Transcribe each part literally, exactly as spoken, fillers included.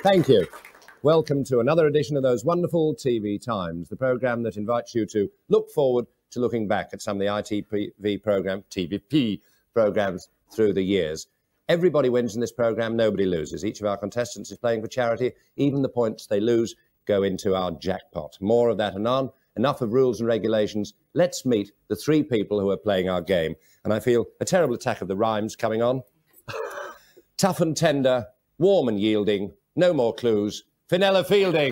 Thank you. Welcome to another edition of those wonderful T V Times, the programme that invites you to look forward to looking back at some of the I T V programme, T V P programmes through the years. Everybody wins in this programme, nobody loses. Each of our contestants is playing for charity. Even the points they lose go into our jackpot. More of that anon. Enough of rules and regulations. Let's meet the three people who are playing our game. And I feel a terrible attack of the rhymes coming on. Tough and tender, warm and yielding, no more clues. Fenella Fielding.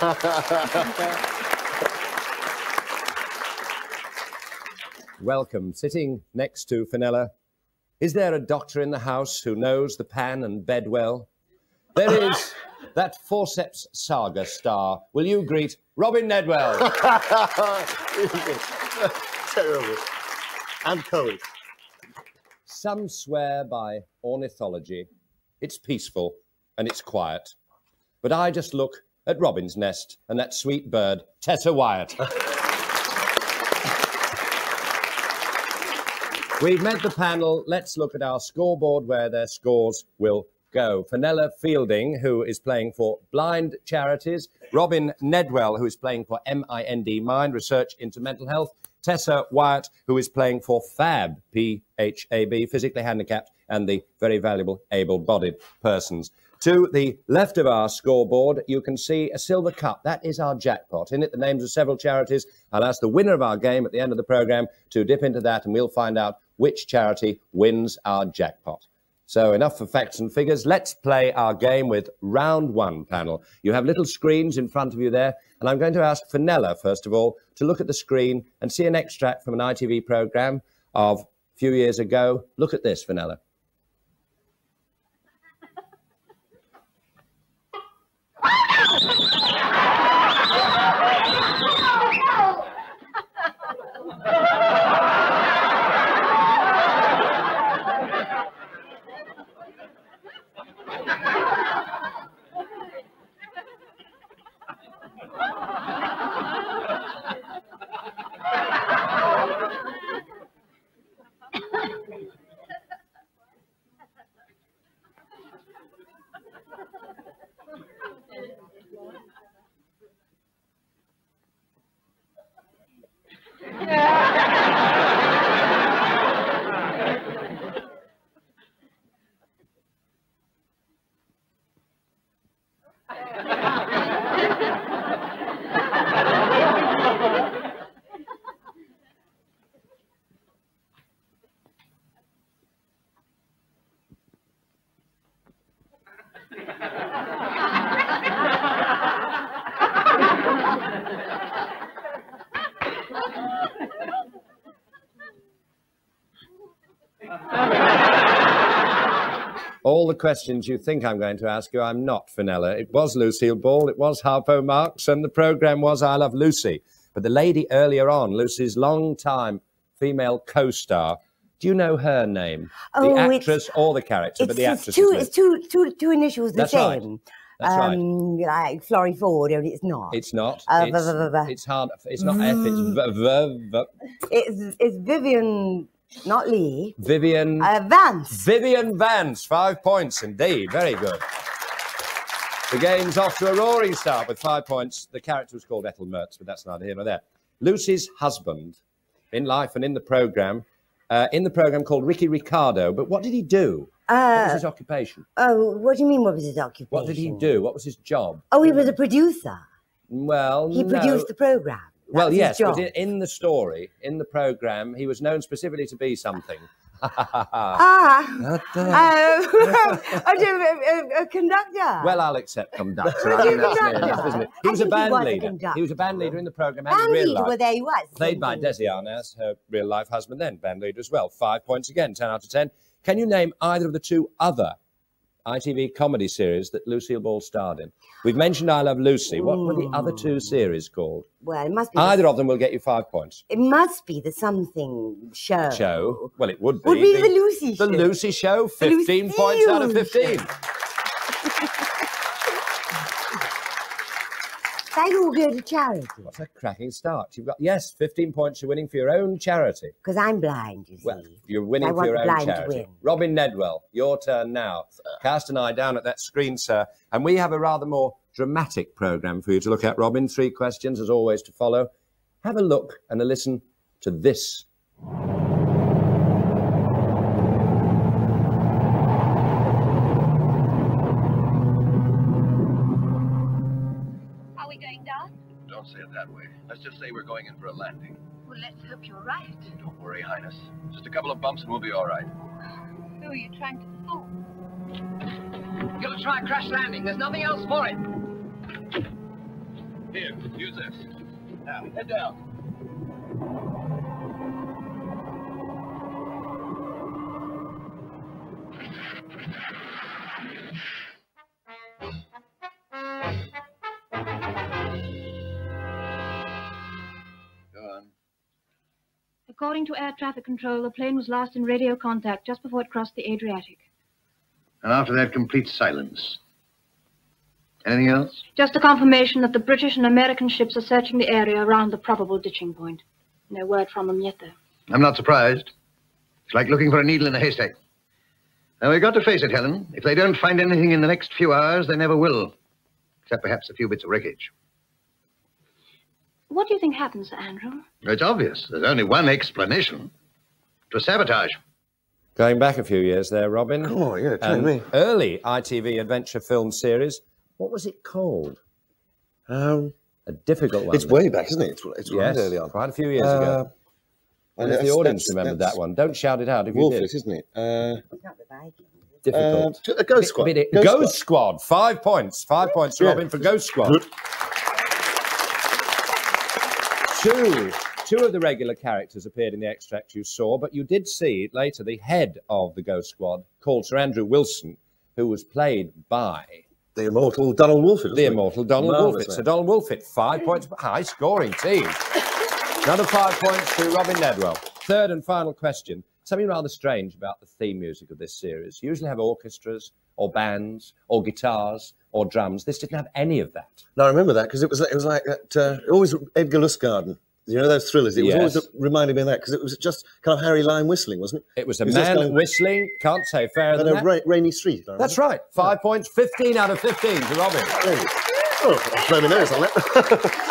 Welcome. Sitting next to Fenella, is there a doctor in the house who knows the pan and bed well? There is that forceps saga star. Will you greet Robin Nedwell? Terrible. And cold. Some swear by ornithology. It's peaceful and it's quiet. But I just look at Robin's nest and that sweet bird, Tessa Wyatt. We've met the panel. Let's look at our scoreboard where their scores will go. Fenella Fielding, who is playing for Blind Charities. Robin Nedwell, who is playing for M I N D, Mind, Research into Mental Health. Tessa Wyatt, who is playing for FAB, P H A B, Physically Handicapped, and the very valuable able-bodied persons. To the left of our scoreboard, you can see a silver cup. That is our jackpot. In it, the names of several charities. I'll ask the winner of our game at the end of the programme to dip into that, and we'll find out which charity wins our jackpot. So enough for facts and figures. Let's play our game with round one, panel. You have little screens in front of you there, and I'm going to ask Fenella, first of all, to look at the screen and see an extract from an I T V programme of a few years ago. Look at this, Fenella. All the questions you think I'm going to ask you, I'm not, Fenella. It was Lucille Ball, it was Harpo Marx, and the programme was I Love Lucy. But the lady earlier on, Lucy's long-time female co-star, do you know her name? Oh, the actress or the character, but the actress. Two, it's two, two, two initials the That's same. Right. That's um, right. Like Florrie Ford, only it's not. It's not. Uh, it's, v v v it's hard. It's not F, it's v v v. It's, it's Vivian, not Lee. Vivian. Uh, Vance. Vivian Vance. Five points indeed. Very good. The game's off to a roaring start with five points. The character was called Ethel Mertz, but that's neither here nor there. Lucy's husband, in life and in the programme, uh, in the programme called Ricky Ricardo. But what did he do? Uh, what was his occupation? Oh, what do you mean, what was his occupation? What did he do? What was his job? Oh, he was a producer. Well, He no. produced the programme. That Well, was his yes, job. but in, in the story, in the programme, he was known specifically to be something. Ah, um, I do, a, a, a conductor. Well, I'll accept conductor. Was I he mean, a that's near conductor? enough, isn't it? He I was a think he band was a leader. conductor. He was a band leader in the programme and band in real leader, life. well, there he was. Played by Desi Arnaz, her real-life husband then, band leader as well. Five points again, ten out of ten. Can you name either of the two other I T V comedy series that Lucille Ball starred in? We've mentioned I Love Lucy. What were the other two series called? Well, it must be... Either the, of them will get you five points. It must be the something show. Show? Well, it would be. Would be the, the Lucy the show. The Lucy Show, fifteen points out of fifteen. They all go to charity. What a cracking start. You've got, yes, fifteen points you're winning for your own charity. Because I'm blind, you see. Well, you're winning I for want your the own blind to charity. win. Robin Nedwell, your turn now. Cast an eye down at that screen, sir. And we have a rather more dramatic programme for you to look at, Robin. Three questions, as always, to follow. Have a look and a listen to this. Are we going down? Don't say it that way. Let's just say we're going in for a landing. Well, let's hope you're right. Don't worry, Highness. Just a couple of bumps and we'll be all right. Who are you trying to fool? Gonna try a crash landing. There's nothing else for it. Here, use this. Now, head down. Go on. According to air traffic control, the plane was last in radio contact just before it crossed the Adriatic. And after that, complete silence. Anything else? Just a confirmation that the British and American ships are searching the area around the probable ditching point. No word from them yet, though. I'm not surprised. It's like looking for a needle in a haystack. Now, we've got to face it, Helen. If they don't find anything in the next few hours, they never will. Except perhaps a few bits of wreckage. What do you think happened, Sir Andrew? It's obvious. There's only one explanation. It was sabotage. Going back a few years there, Robin. Oh, yeah, tell An me. early I T V adventure film series. What was it called? Um, A difficult one. it's way back, isn't it? It's, it's right Yes, early on. quite a few years Uh, ago. And if the that's- audience that's- remembered that's that one, don't shout it out if you Wolfit, did. isn't it? Uh, It's not the Vikings. Difficult. uh, a Ghost Squad. Bit- bit- Ghost Ghost, Squad. Squad. Five points. Five points, Yeah. Robin, for Ghost Squad. Good. Two, two of the regular characters appeared in the extract you saw, but you did see later the head of the Ghost Squad, called Sir Andrew Wilson, who was played by The immortal Donald Wolfit. the immortal Donald Marvellous, Wolfit. mate. So Donald Wolfit, five points. High scoring team. Another five points to Robin Nedwell. Third and final question. Something rather strange about the theme music of this series. You usually have orchestras or bands or guitars or drums. This didn't have any of that. No, I remember that because it was it was like that. Uh, always Edgar Lustgarten. You know those thrillers. It was Yes. always reminding me of that because it was just kind of Harry Lime whistling, wasn't it? It was a It was just man going- whistling. Can't say fairer And than a that. ra- rainy street. I That's remember. right. Five points, fifteen out of fifteen to Robin. Oh, I'll blow my nose on that.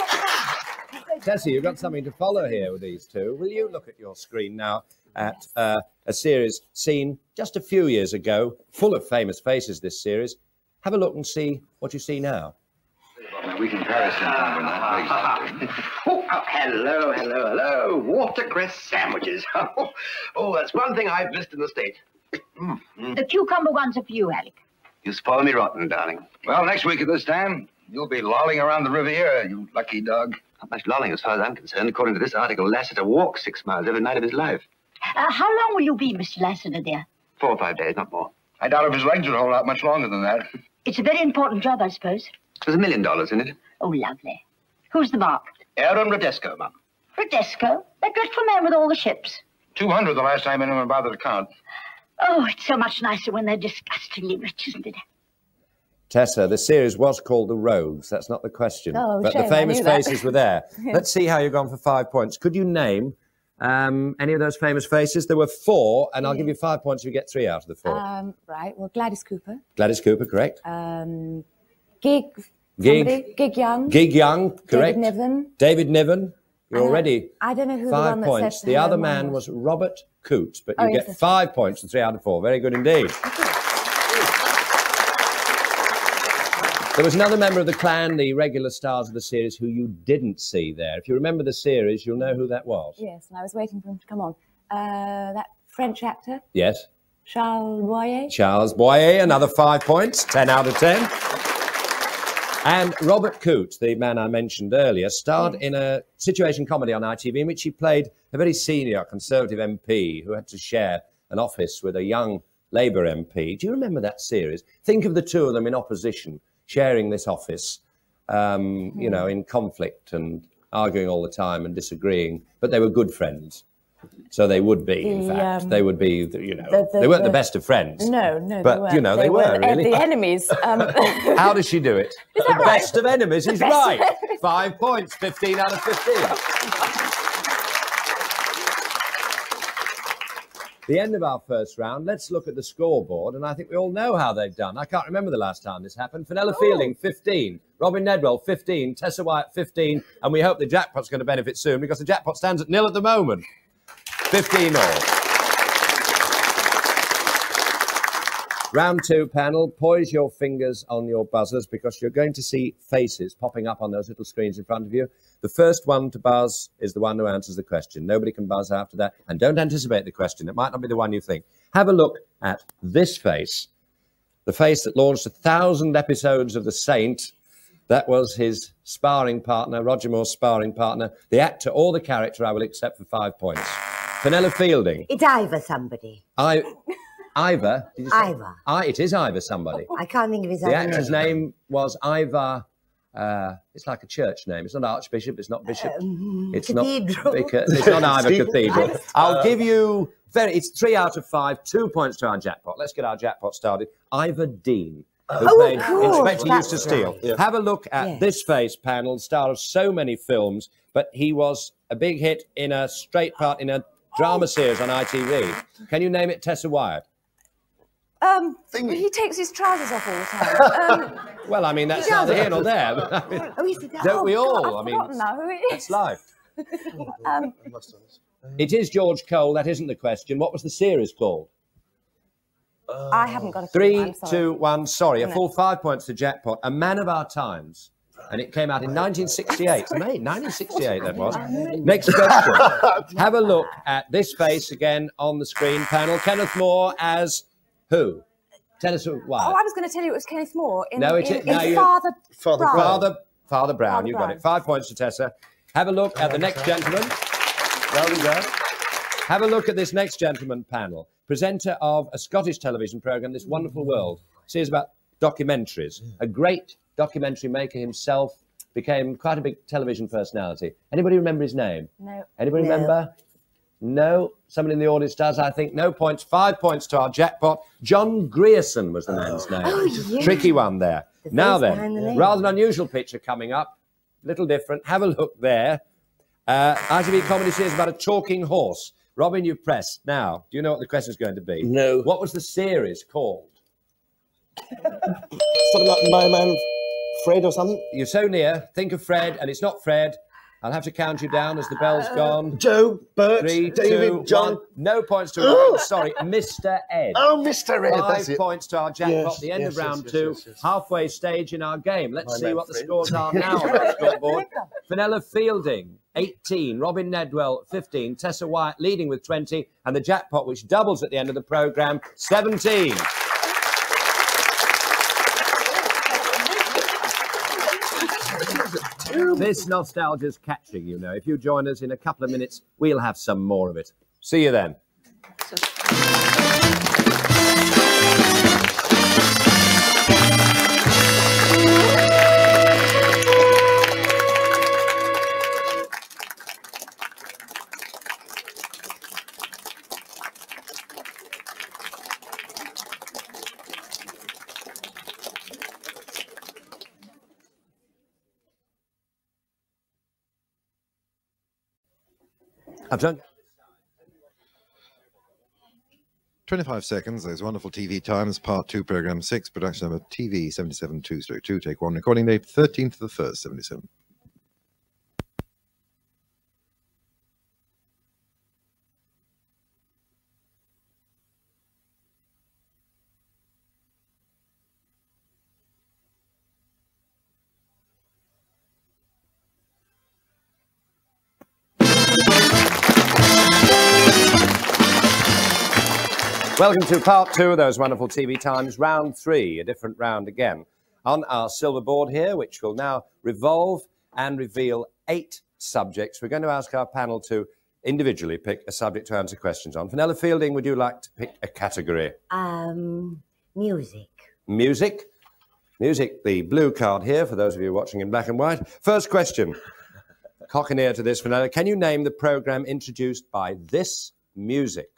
Tessie, you've got something to follow here with these two. Will you look at your screen now at uh, a series seen just a few years ago, full of famous faces, this series. Have a look and see what you see now. We can Paris sometime when that makes sense. Oh, oh, hello, hello, hello. Watercress sandwiches. Oh, that's one thing I've missed in the States. The cucumber ones are for you, Alec. You spoil me rotten, darling. Well, next week at this time, you'll be lolling around the Riviera, you lucky dog. Not much lolling as far as I'm concerned. According to this article, Lassiter walks six miles every night of his life. Uh, how long will you be, Mister Lassiter, dear? Four or five days, not more. I doubt if his legs would hold out much longer than that. It's a very important job, I suppose. There's a million dollars in it. Oh, lovely. Who's the mark? Aaron Rodesco, Mum. Rodesco, that dreadful man with all the ships. Two hundred the last time anyone bothered to count. Oh, it's so much nicer when they're disgustingly rich, isn't it? Tessa, the series was called The Rogues. That's not the question. Oh, but shame, the I famous knew that. faces were there. Let's see how you've gone for five points. Could you name um, any of those famous faces? There were four, and I'll give you five points if you get three out of the four. Um, right, well, Gladys Cooper, Gladys Cooper, correct. um, Gig, Gig. somebody, Gig Young, Gig Young, correct. David Niven. David Niven, you're And I- already I don't know who the five one that points. said The hello, other mine man was. was Robert Coote, but Oh, you yes, get that's five points and three out of four. Very good indeed. There was another member of the clan, the regular stars of the series, who you didn't see there. If you remember the series, you'll know who that was. Yes, and I was waiting for him to come on. Uh, that French actor, Yes. Charles Boyer. Charles Boyer, another five points, ten out of ten. And Robert Coote, the man I mentioned earlier, starred in a situation comedy on I T V in which he played a very senior Conservative M P who had to share an office with a young Labour M P. Do you remember that series? Think of the two of them in opposition, sharing this office, um, you know, in conflict and arguing all the time and disagreeing, but they were good friends. So they would be, in The, fact. um, they would be, the- you know, the- the- they weren't the the- best of friends. No, no, But, they weren't. you know, they, were, the, really. the enemies. Um, How does she do it? Is the that right? best of enemies is Best of right. enemies. Five points, fifteen out of fifteen. The end of our first round. Let's look at the scoreboard, and I think we all know how they've done. I can't remember the last time this happened. Fenella Fielding, fifteen. Robin Nedwell, fifteen. Tessa Wyatt, fifteen. And we hope the jackpot's going to benefit soon, because the jackpot stands at nil at the moment. fifteen all. Round two, panel, poise your fingers on your buzzers, because you're going to see faces popping up on those little screens in front of you. The first one to buzz is the one who answers the question. Nobody can buzz after that. And don't anticipate the question. It might not be the one you think. Have a look at this face. The face that launched a thousand episodes of The Saint. That was his sparring partner, Roger Moore's sparring partner. The actor or the character I will accept for five points. Fenella Fielding. It's Ivor somebody. I... Ivor, did you say? Ivor. I, it is Ivor somebody. I can't think of his The other actor's name. name was Ivor. Uh, it's like a church name. It's not Archbishop. It's not Bishop. Um, it's Cathedral. not Vicar. It's not Ivor Steve- Cathedral. I'll give you very. It's three out of five. Two points to our jackpot. Let's get our jackpot started. Ivor Dean, who Oh, played of course, Inspector that's Eustace Steele. right. Yeah. Have a look at Yes. this face, panel. Star of so many films, but he was a big hit in a straight part in a drama series on I T V. Can you name it, Tessa Wyatt? um, Thingy. he takes his trousers off all the time. Um, Well, I mean, that's neither here nor there. but I mean, Oh, is it? don't we all? I've I mean, forgotten now who it that's is. life. Um, It is George Cole. That isn't the question. What was the series called? I haven't got a clue, Three, I'm sorry. two, one. Sorry, a No. full five points to jackpot. A Man of Our Times. And it came out in nineteen sixty-eight. Mate, nineteen sixty-eight that was. Next question. Have a look at this face again on the screen panel. Kenneth Moore as who? Tell us why. Oh, I was going to tell you it was Kenneth Moore in, No, it in, is- no, in you- Father, Father Brown. Brown. Father, Father Brown, Father you got Brown. it. Five points to Tessa. Have a look at the next gentleman. Well done. Have a look at this next gentleman panel. Presenter of a Scottish television programme, This Wonderful World. Series about documentaries. A great documentary maker himself. Became quite a big television personality. Anybody remember his name? No. Anybody No. remember? No. Someone in the audience does, I think. No points. Five points to our jackpot. John Grierson was the man's name. Oh, yeah. Tricky one there. The Now face behind the then, name. rather an unusual picture coming up. Little different. Have a look there. Uh, I T V comedy series about a talking horse. Robin, you've pressed. Now, do you know what the question is going to be? No. What was the series called? Something like My Man Fred or something? You're so near. Think of Fred, and it's not Fred. I'll have to count you down as the bell's gone. Joe, Bert, Three, David, two, John. one. No points to Robin. Sorry, Mister Ed. Oh, Mister Ed, Five that's it. points to our jackpot. Yes, the end yes, of yes, round yes, two. yes, yes. Halfway stage in our game. Let's My see man what the Fred. scores are now on our scoreboard. Fenella Fielding, eighteen. Robin Nedwell, fifteen. Tessa Wyatt leading with twenty. And the jackpot, which doubles at the end of the programme, seventeen. This nostalgia's catching, you know. If you join us in a couple of minutes, we'll have some more of it. See you then. I've done. twenty-five seconds, those wonderful T V times, part two, program six, production number T V seven seven two two, take one, recording date thirteenth of the first, seventy-seven. Welcome to part two of those wonderful T V times, round three, a different round again. On our silver board here, which will now revolve and reveal eight subjects, we're going to ask our panel to individually pick a subject to answer questions on. Fenella Fielding, would you like to pick a category? Um, music. Music. Music, the blue card here, for those of you watching in black and white. First question. cock an ear to this, Fenella. Can you name the programme introduced by this music?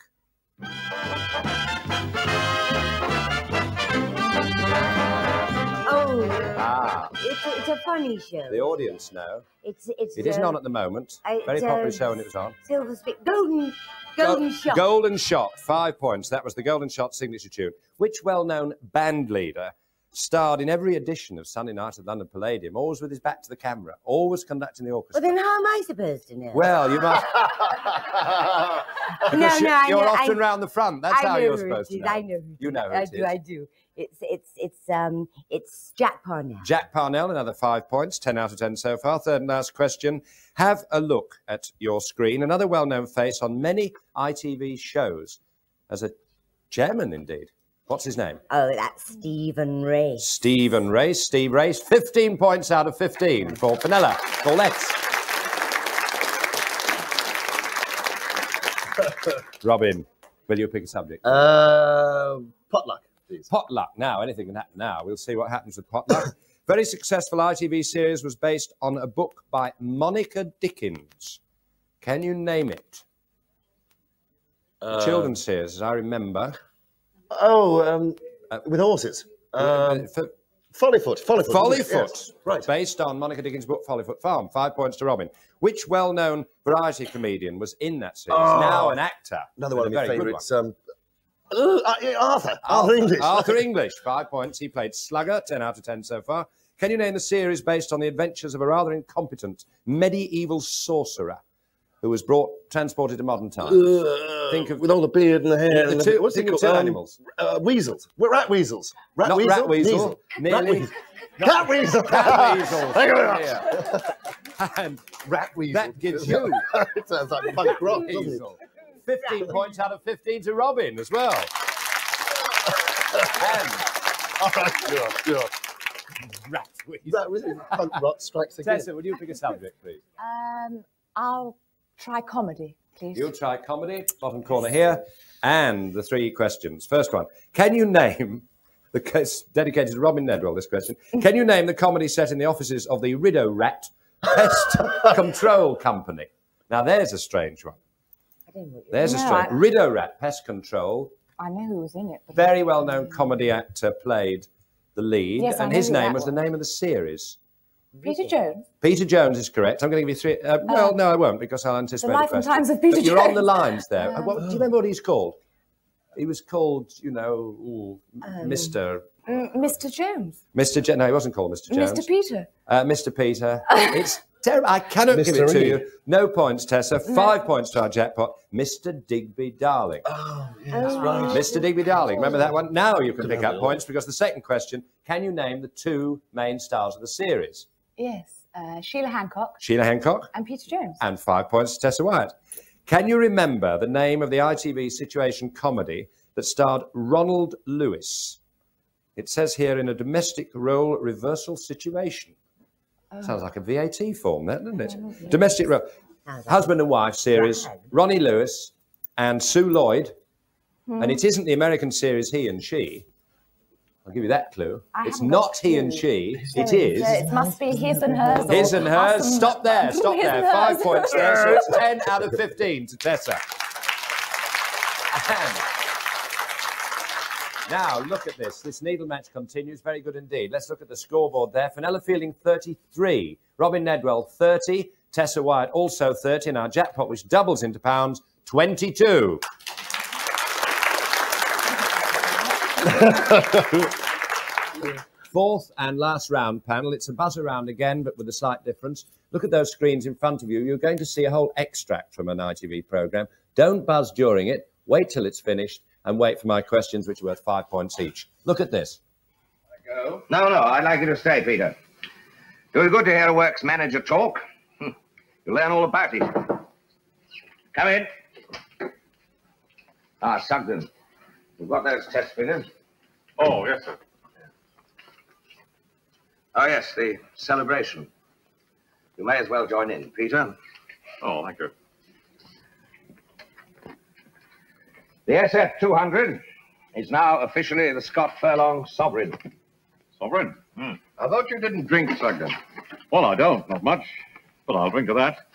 Oh, Ah, it's, it's a funny show. the audience know. It's it's. It isn't uh, on at the moment. uh, Very it's, popular uh, show when it was on. Silver Spit, Golden, Golden Go- Shot. Golden Shot, five points. That was the Golden Shot signature tune. Which well-known band leader starred in every edition of Sunday Night at London Palladium, always with his back to the camera, always conducting the orchestra? Well, then how am I supposed to know? Well, you must. no, Because no, you- I you're know, often I, round the front. That's I how know you're who supposed it to is. know. I know. Who You it know is. who I it do. is. I do. It's it's it's um it's Jack Parnell. Jack Parnell, another five points, ten out of ten so far. Third and last question. Have a look at your screen. Another well-known face on many I T V shows as a chairman, indeed. What's his name? Oh, that's Stephen Race. Stephen Race. Steve Race. fifteen points out of fifteen for Fenella. Paulette. Robin, will you pick a subject? Uh, potluck, please. Potluck. Now, anything can happen now. We'll see what happens with Potluck. Very successful I T V series was based on a book by Monica Dickens. Can you name it? Uh, Children's series, as I remember. Oh, um, with horses. Um, For Follyfoot. Follyfoot. Follyfoot. Yes, right. Based on Monica Dickens' book, Follyfoot Farm. Five points to Robin. Which well-known variety comedian was in that series? Oh, now an actor. Another and one of a my very good favourites. one. Um, uh, uh, Arthur. Arthur English. Arthur English. Five points. He played Slugger. Ten out of ten so far. Can you name the series based on the adventures of a rather incompetent medieval sorcerer who was brought, transported to modern times? Uh, Think of- with all the beard and the hair. The and two- the, what's think it of called? two Um, animals. Uh, weasels. We're rat weasels. Rat Not weasel. rat weasel. Weasel. Nearly. Rat weasel. Cat weasel. Cat weasel. Thank you very much. Yeah. And Rat weasel. that gives you It sounds like punk rock, doesn't it? Weasel. fifteen points out of fifteen to Robin as well. And All right, sure, sure. rat weasel. Rat weasel. Punk rock strikes again. Tessa, would you pick a subject, please? Um, I'll try comedy, please. You'll try comedy, bottom corner here, and the three questions. First one, can you name, the case dedicated to Robin Nedwell, this question, can you name the comedy set in the offices of the Rideau Rat Pest Control Company? Now, there's a strange one. I don't know what you're There's a No, strange I- Rideau Rat Pest Control, I know who was in it. But very well-known comedy actor played the lead, Yes, I and know his who name that was the was. name of the series. Peter Jones. Peter Jones is correct. I'm going to give you three. Uh, well, no, I won't, because I'll The anticipate Life the and question. Times of Peter But you're Jones. on the lines there. Uh, what, do you remember what he's called? He was called, you know, ooh, Um, Mister Mm, Mister Jones. Mister Je- no, he wasn't called Mister Jones. Mister Peter. Uh, Mister Peter. It's terrible. I cannot give it to Mystery. you. No points, Tessa. Five points to our jackpot. Mister Digby Darling. Oh, yes, right. Mister Digby Darling. Remember that one? Now you can pick up points, because the second question, can you name the two main stars of the series? Yes. Uh, Sheila Hancock Sheila Hancock. and Peter Jones. And five points to Tessa Wyatt. Can you remember the name of the I T V situation comedy that starred Ronald Lewis? It says here, in a domestic role reversal situation. Oh. Sounds like a V A T form, that, doesn't it? Domestic role. Husband and wife series, Ronnie Lewis and Sue Lloyd. Hmm. And it isn't the American series He and She. I'll give you that clue. I It's haven't got not a He and clue. She. It So is it must be his and hers. or his and hers. us and- Stop there. Stop his there. and Five hers. points there. So it's ten out of fifteen to Tessa. And now look at this. This needle match continues. Very good indeed. Let's look at the scoreboard there. Fenella Fielding thirty-three. Robin Nedwell thirty. Tessa Wyatt also thirty. And our jackpot, which doubles into pounds, twenty-two. Fourth and last round panel. It's a buzzer round again, but with a slight difference. Look at those screens in front of you. You're going to see a whole extract from an I T V programme. Don't buzz during it. Wait till it's finished and wait for my questions, which are worth five points each. Look at this. Go. No, no, I'd like you to stay, Peter. It was good to hear a works manager talk. Hmm. You'll learn all about it. Come in. Ah, Sugden. You've got those test figures? Oh, yes, sir. Oh, yes, the celebration. You may as well join in, Peter. Oh, thank you. The S F two hundred is now officially the Scott Furlong Sovereign. Sovereign? Hmm. I thought you didn't drink, Sugden. Well, I don't, not much. But I'll drink to that.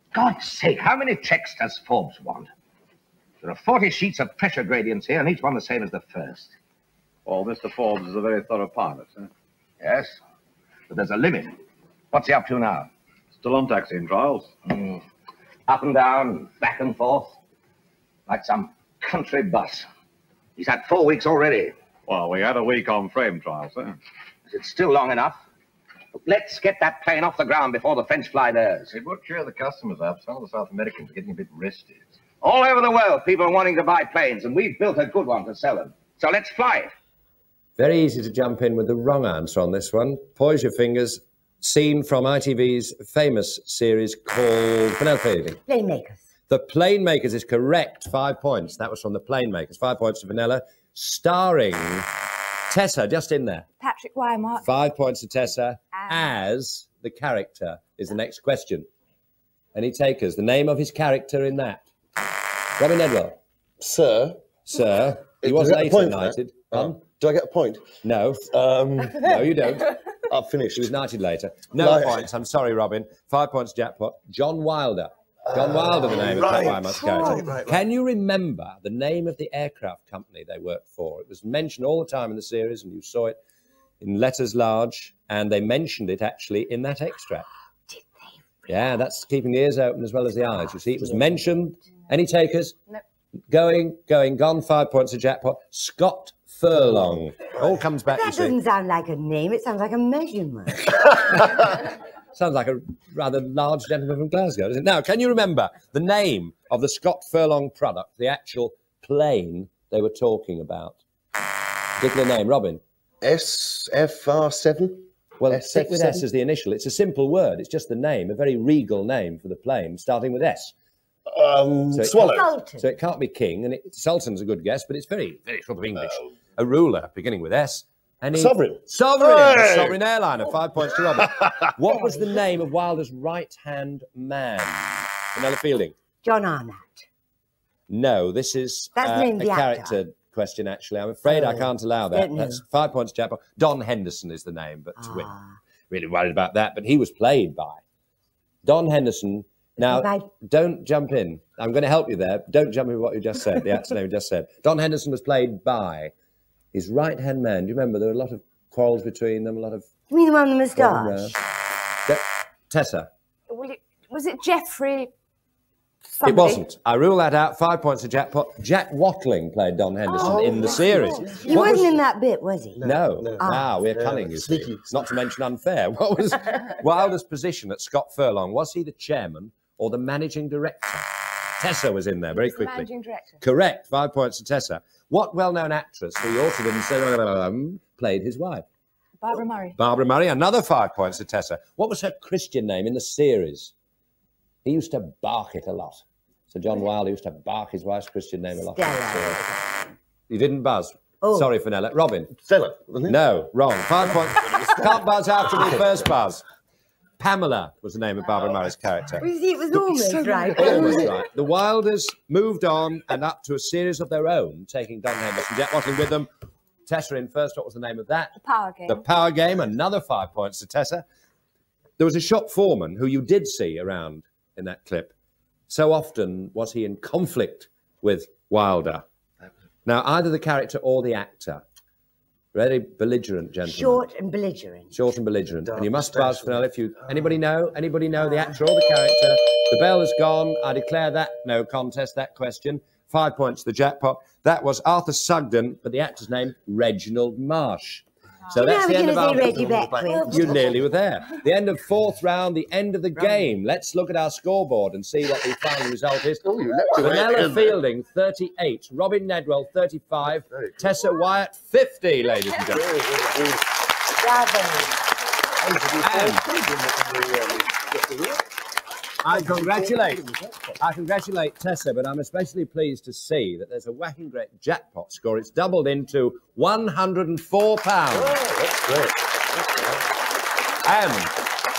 God's sake, how many checks does Forbes want? There are forty sheets of pressure gradients here, and each one the same as the first. Oh, Mister Forbes is a very thorough pilot, sir. Yes, but there's a limit. What's he up to now? Still on taxiing trials. Mm. Up and down, back and forth, like some country bus. He's had four weeks already. Well, we had a week on frame trials, sir. Is it still long enough? Let's get that plane off the ground before the French fly theirs. It would cheer the customers up. Some of the South Americans are getting a bit restive. All over the world, people are wanting to buy planes, and we've built a good one to sell them. So let's fly it. Very easy to jump in with the wrong answer on this one. Poise your fingers. Scene from I T V's famous series called Fennell Fielding. Playmakers. The Planemakers is correct. Five points. That was from The Planemakers. Five points to Vanilla. Starring Tessa, just in there. Patrick Wymark. Five points to Tessa Ah. as the character is the next question. Any takers? The name of his character in that. Robin Nedwell. Sir? Sir. He Do was I get a later point for that? knighted. Oh. Um, Do I get a point? no. Um, No, you don't. I've finished. He was knighted later. No Right. points. I'm sorry, Robin. Five points jackpot. John Wilder. John Wilder, the name right. of Pat Wymark's character. Right, right, right. Can you remember the name of the aircraft company they worked for? It was mentioned all the time in the series, and you saw it in letters large, and they mentioned it actually in that extract. Did they? Yeah, that's keeping the ears open as well as the eyes. You see, it was mentioned. Any takers? No. Going, going, gone. Five points of jackpot. Scott Furlong. All comes back, you That see. doesn't sound like a name. It sounds like a measurement. Sounds like a rather large gentleman from Glasgow, doesn't it? Now, can you remember the name of the Scott Furlong product, the actual plane they were talking about? Particular name, Robin? S F R seven? Well, S stick F with seven? S as the initial. It's a simple word. It's just the name, a very regal name for the plane, starting with S. Um, So it Swallow. Sultan. So it can't be king, and it, Sultan's a good guess, but it's very, very sort of English. A ruler, beginning with S. Any... Sovereign. Sovereign. Hey! Sovereign airliner. Five points to Robin. What was the name of Wilder's right-hand man? Vanilla Fielding. John Arnott. No, this is That's uh, named a the actor. character question, actually. I'm afraid I Oh, can't allow that. don't know. That's five points, chap. Don Henderson is the name, but we're Ah. really worried about that. But he was played by Don Henderson. Now, By- don't jump in. I'm going to help you there. Don't jump in with what you just said, the actor's name you just said. Don Henderson was played by his right-hand man. Do you remember? There were a lot of quarrels between them, a lot of... You mean the one with the Gordon moustache? Brown. De- Tessa. Will it, was it Jeffrey? It Somebody? wasn't. I rule that out. Five points to jackpot. Jack Watling played Don Henderson Oh, in the series. He What wasn't was- in that bit, was he? No. No. Ah, we're Yeah, cunning, you see. sneaky. Not to mention unfair. What was Wilder's position at Scott Furlong? Was he the chairman or the managing director? Tessa was in there very The quickly. managing director. Correct. Five points to Tessa. What well-known actress who ought to have been played his wife? Barbara Murray. Barbara Murray. Another five points to Tessa. What was her Christian name in the series? He used to bark it a lot. So John Wilder used to bark his wife's Christian name a lot. Stella. You didn't buzz. Oh. Sorry, Fenella. Robin. Stella, wasn't it? No, wrong. Five points. Can't buzz after the first buzz. Pamela was the name of Barbara Murray's character. You see, it was almost right. Almost right. The Wilders moved on and up to a series of their own, taking Don Henderson, Jack Watling with them. Tessa in first. What was the name of that? The Power Game. The Power Game. Another five points to Tessa. There was a shop foreman who you did see around in that clip. So often was he in conflict with Wilder. Now, either the character or the actor. Very belligerent gentleman. Short and belligerent. Short and belligerent. And you must Dark buzz, Fennell, if you... Anybody know? Anybody know the actor or the character? The bell has gone. I declare that no contest, that question. Five points to the jackpot. That was Arthur Sugden, but the actor's name, Reginald Marsh. So You know, that's I the was end of going to our... say Reggie Beckwith. You nearly were there. The end of fourth round, the end of the game. Let's look at our scoreboard and see what the final result is. Oh, you left it Vanilla in there. Fielding, thirty-eight. Robin Nedwell, thirty-five. Tessa Wyatt, fifty, ladies and gentlemen. Bravo. I congratulate, I congratulate Tessa, but I'm especially pleased to see that there's a whacking great jackpot score. It's doubled into one hundred and four pounds. That's great. And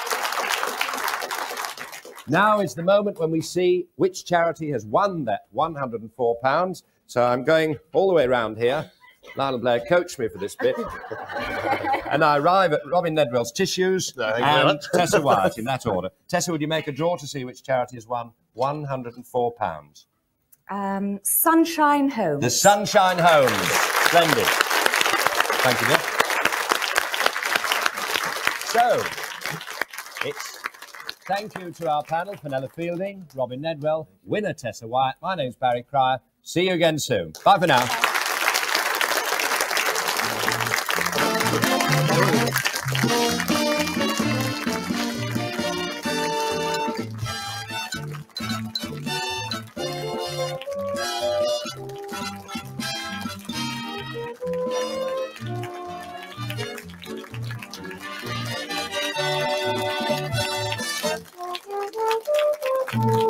now is the moment when we see which charity has won that one hundred and four pounds. So I'm going all the way around here. Lionel Blair coached me for this bit. And I arrive at Robin Nedwell's Tissues Thank you very and much. Tessa Wyatt, in that order. Tessa, would you make a draw to see which charity has won one hundred and four pounds? Um, Sunshine Home. The Sunshine Homes. Splendid. Thank you, Nick. So, it's thank you to our panel, Fenella Fielding, Robin Nedwell, winner Tessa Wyatt. My name's Barry Cryer. See you again soon. Bye for now. Thank you.